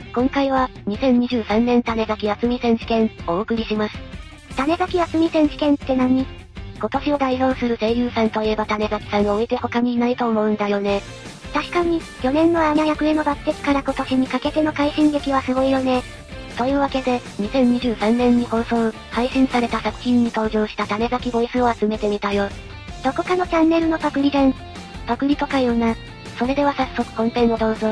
今回は、2023年種崎敦美選手権をお送りします。 種崎敦美選手権って何？ 今年を代表する声優さんといえば種崎さんを置いて他にいないと思うんだよね。 確かに、去年のアーニャ役への抜擢から今年にかけての快進撃はすごいよね。 というわけで、2023年に放送、配信された作品に登場した種崎ボイスを集めてみたよ。 どこかのチャンネルのパクリじゃん。 パクリとか言うな。それでは早速本編をどうぞ。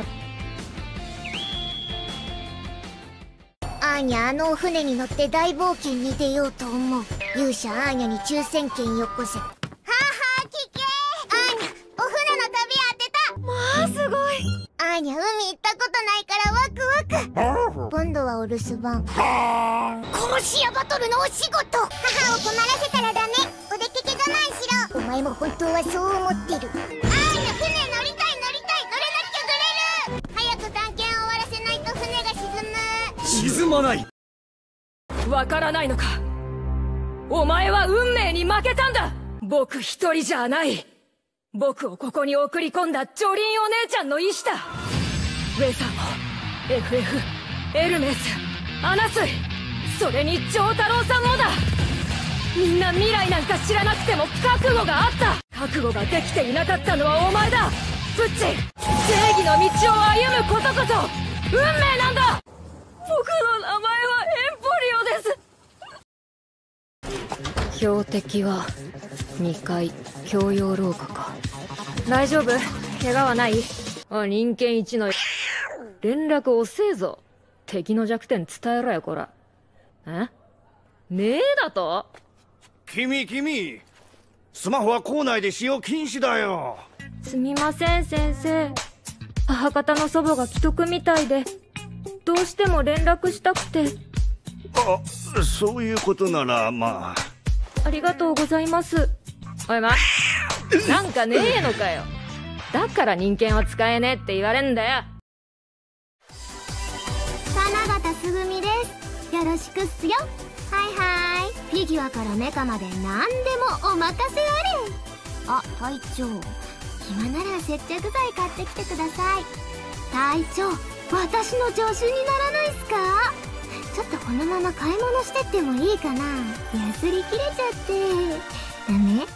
アーニャ、あのお船に乗って大冒険に出ようと思う。勇者アーニャに抽選券よこせ。はは聞けアーニャ、お船の旅当てた。まあすごい。アーニャ、海行ったことないからワクワク。今度はお留守番。殺し屋バトルのお仕事。母を困らせたらダメ。お出かけ我慢しろ。お前も本当はそう思ってる。アーニャ、船乗りたい乗りたい、乗れなきゃ乗れる。早く探検を終わらせないと船が沈む。 沈まない。わからないのか。お前は運命に負けたんだ。僕一人じゃない。僕をここに送り込んだジョリンお姉ちゃんの意志だ。ウェザーも FF エルメスアナスイ、それに丈太郎さんもだ。みんな未来なんか知らなくても覚悟があった。覚悟ができていなかったのはお前だプッチ。正義の道を歩むことこそ運命なんだ。僕の名前はエンポリオです。標的は2階共用廊下か。大丈夫？怪我はない？人間一の連絡遅えぞ。敵の弱点伝えろよこら。ねえだと？ 君スマホは校内で使用禁止だよ。 すみません先生、母方の祖母が危篤みたいでどうしても連絡したくて。 あ、そういうことならまあ。 ありがとうございます。おいなんかねえのかよ。だから人間は使えねえって言われんだよ。 七夕すぐみです。よろしくっすよ。はいはい、フィギュアからメカまで何でもお任せあれ。あ、隊長、暇なら接着剤買ってきてください。隊長、私の助手にならないっすか？ちょっとこのまま買い物してってもいいかな。やすり切れちゃってダメ？ルー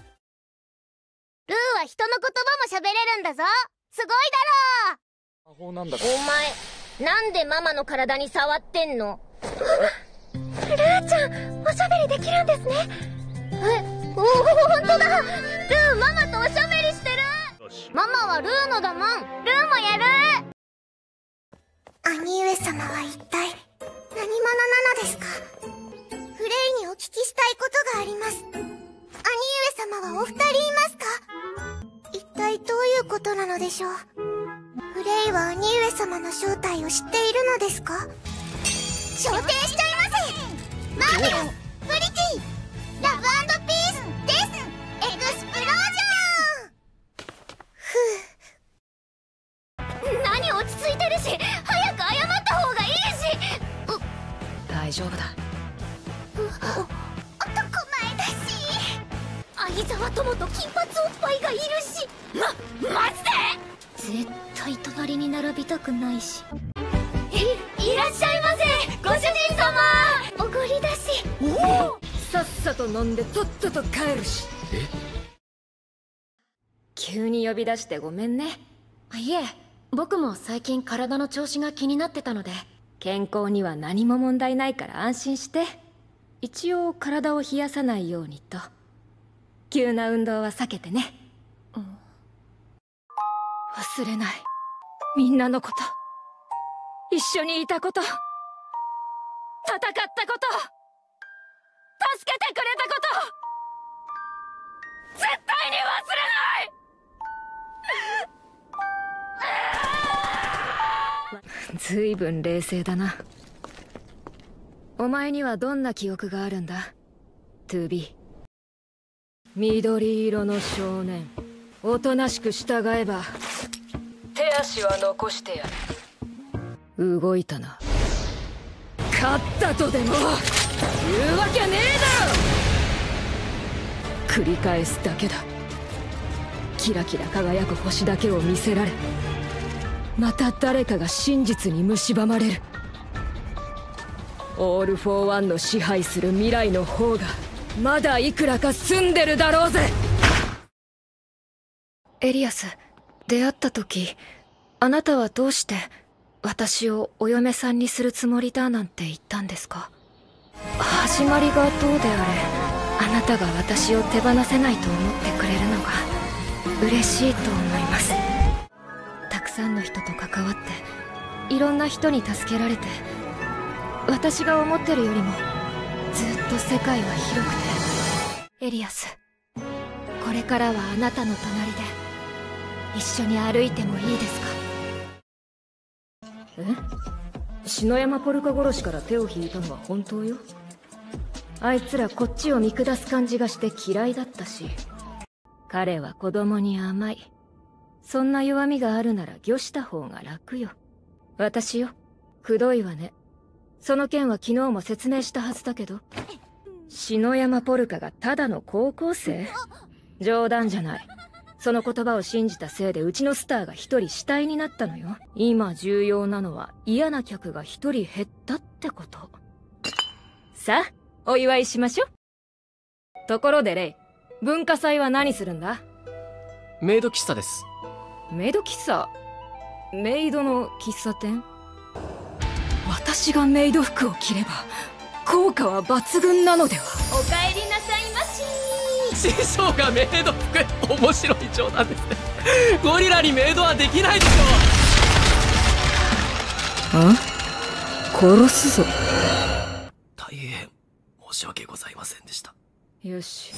は人の言葉も喋れるんだぞ。すごいだろ。 魔法なんだ。 お前なんでママの体に触ってんの？ルーちゃん、おしゃべりできるんですね。おお、ほんとだ。ルー、ママとおしゃべりしてる。ママはルーのだもん。ルーもやる。兄上様は一体何者なのですか？フレイにお聞きしたいことがあります。兄上様はお二人いますか？一体どういうことなのでしょう？フレイは兄上様の正体を知っているのですか？昇天しちゃいませ。マーベラス、プリティ、ラブ&ピース、デス、エクスプロージョン。ふう。何落ち着いてるし、早く謝った方がいいし。 大丈夫だ。 男前だし。相沢友と金髪おっぱいがいるし。マジで？絶対隣に並びたくないし。いらっしゃいませ、ご主人様。おごりだし。 さっさと飲んでとっとと帰るし。急に呼び出してごめんね。 いえ、僕も最近体の調子が気になってたので。 健康には何も問題ないから安心して。一応体を冷やさないようにと。急な運動は避けてね。忘れない。みんなのこと。一緒にいたこと。戦ったこと。助けてくれたこと。絶対に忘れない。ずいぶん冷静だな。お前にはどんな記憶があるんだ 2B。 緑色の少年、おとなしく従えば手足は残してやる。動いたな。勝ったとでも言うわけねえだろ。繰り返すだけだ。キラキラ輝く星だけを見せられ、 また誰かが真実に蝕まれる。オール・フォー・ワンの支配する未来の方がまだいくらか住んでるだろうぜ。エリアス、出会った時あなたはどうして私をお嫁さんにするつもりだなんて言ったんですか？始まりがどうであれ、あなたが私を手放せないと思ってくれるのが嬉しいと思います。たくさんの人と関わっていろんな人に助けられて、私が思ってるよりもずっと世界は広くて。エリアス、これからはあなたの隣で一緒に歩いてもいいですか？篠山ポルカ殺しから手を引いたのは本当よ。あいつらこっちを見下す感じがして嫌いだったし、彼は子供に甘い。そんな弱みがあるなら御した方が楽よ。私よ、くどいわね。その件は昨日も説明したはずだけど、篠山ポルカがただの高校生？冗談じゃない。その言葉を信じたせいでうちのスターが一人死体になったのよ。今重要なのは嫌な客が一人減ったってこと。さあ、お祝いしましょう。ところでレイ、文化祭は何するんだ？ メイド喫茶です。 メイド喫茶？メイドの喫茶店？私がメイド服を着れば効果は抜群なのでは？ おかえりなさいまし。 師匠がメイド服、面白い冗談ですね。ゴリラにメイドはできないでしょ。 殺すぞ。 大変申し訳ございませんでした。 よし。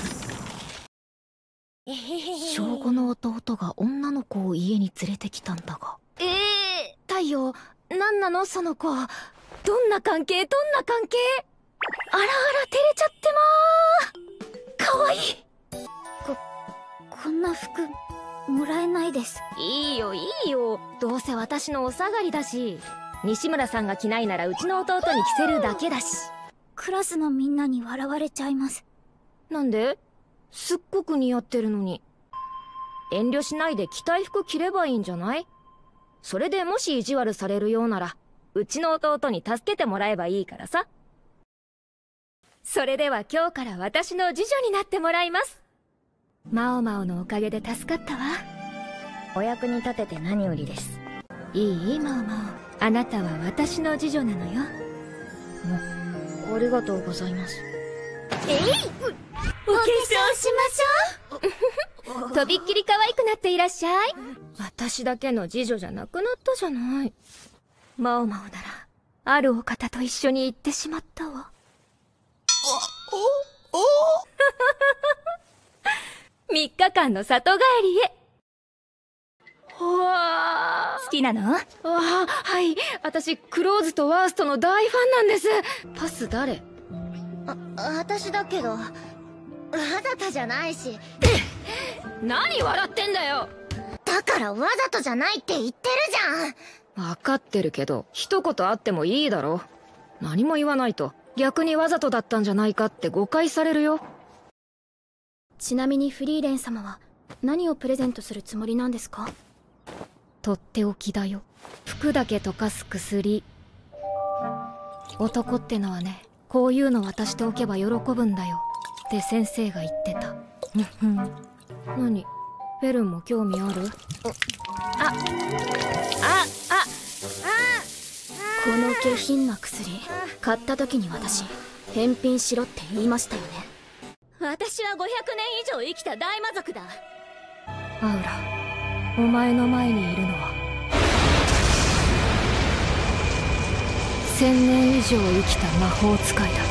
小5の弟が女の子を家に連れてきたんだが。太陽、なんなのその子。どんな関係？あらあら、照れちゃってまー。かわいい。 こんな服もらえないです。 いいよいいよ、どうせ私のお下がりだし、西村さんが着ないならうちの弟に着せるだけだし。 クラスのみんなに笑われちゃいます。 なんで？すっごく似合ってるのに。遠慮しないで着たい服着ればいいんじゃない？それでもし意地悪されるようならうちの弟に助けてもらえばいいからさ。それでは今日から私の次女になってもらいます。マオマオのおかげで助かったわ。お役に立てて何よりです。いいマオマオ、あなたは私の次女なのよ。 ありがとうございます。 お化粧しましょう。とびっきり可愛くなっていらっしゃい。私だけの次女じゃなくなったじゃない。マオマオならあるお方と一緒に行ってしまったわ。3日間の里帰りへ。 好きなの？ はい、私クローズとワーストの大ファンなんです。パス誰？ 私だけど、わざとじゃないし。 何笑ってんだよ。 だからわざとじゃないって言ってるじゃん。 分かってるけど、一言あってもいいだろ。何も言わないと逆にわざとだったんじゃないかって誤解されるよ。 ちなみにフリーレン様は何をプレゼントするつもりなんですか？ とっておきだよ。服だけ溶かす薬。男ってのはね、こういうの渡しておけば喜ぶんだよって先生が言ってた。 何？フェルンも興味ある？ この下品な薬買った時に私返品しろって言いましたよね。 私は500年以上生きた大魔族だ。 アウラ、お前の前にいるのは1000年以上生きた魔法使いだ。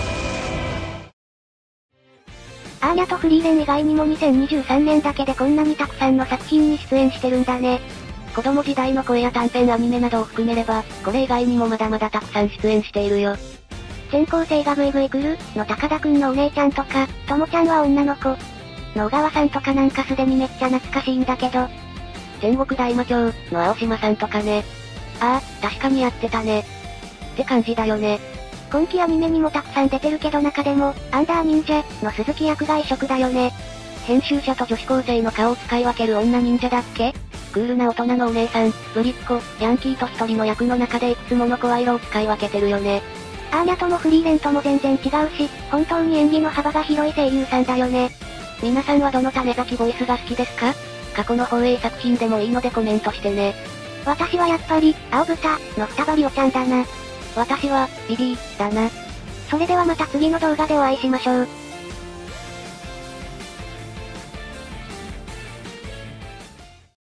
アーニャとフリーレン以外にも2023年だけでこんなにたくさんの作品に出演してるんだね。 子供時代の声や短編アニメなどを含めれば、これ以外にもまだまだたくさん出演しているよ。 転校生がグイグイ来るの高田くんのお姉ちゃんとか、ともちゃんは女の子の小川さんとかなんかすでにめっちゃ懐かしいんだけど、 戦国大魔教の青島さんとかね。ああ、確かにやってたね。って感じだよね。 今期アニメにもたくさん出てるけど中でも、アンダー忍者の鈴木役が異色だよね。 編集者と女子高生の顔を使い分ける女忍者だっけ？ クールな大人のお姉さん、ぶりっ子、ヤンキーと一人の役の中でいくつもの声色を使い分けてるよね。 アーニャともフリーレンとも全然違うし、本当に演技の幅が広い声優さんだよね。 皆さんはどの種崎ボイスが好きですか？過去の放映作品でもいいのでコメントしてね。 私はやっぱり、青豚の双葉リオちゃんだな。 私は、ビビー、だな。 それではまた次の動画でお会いしましょう。